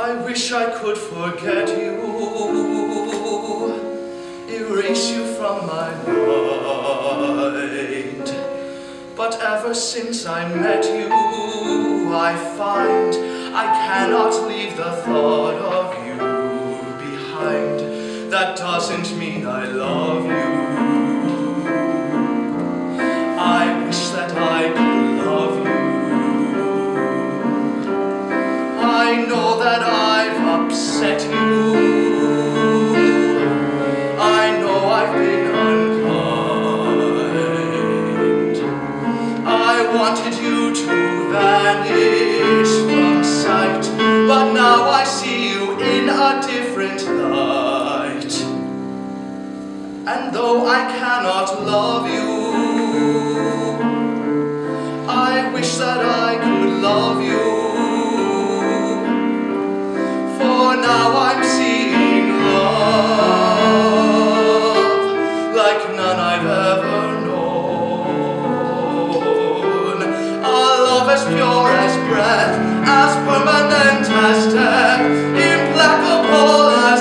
I wish I could forget you, erase you from my mind. But ever since I met you, I find I cannot leave the thought of you behind. That doesn't mean I love you. I wish that I could love you. I know that I've upset you. I know I've been unkind. I wanted you to vanish from sight, but now I see you in a different light. And though I cannot love you, I wish that I could love you. For now I'm seeing love like none I've ever known. A love as pure as breath, as permanent as death, implacable as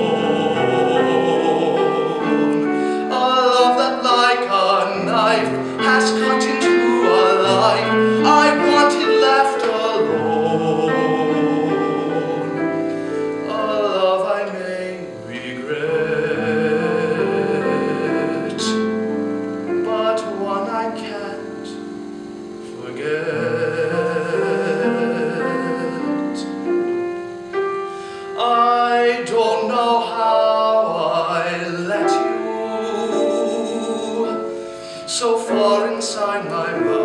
stone. A love that like a knife has cut into a life I wanted left alone. A love I may regret, but one I can't forget. I don't know how I let you so far inside my mind.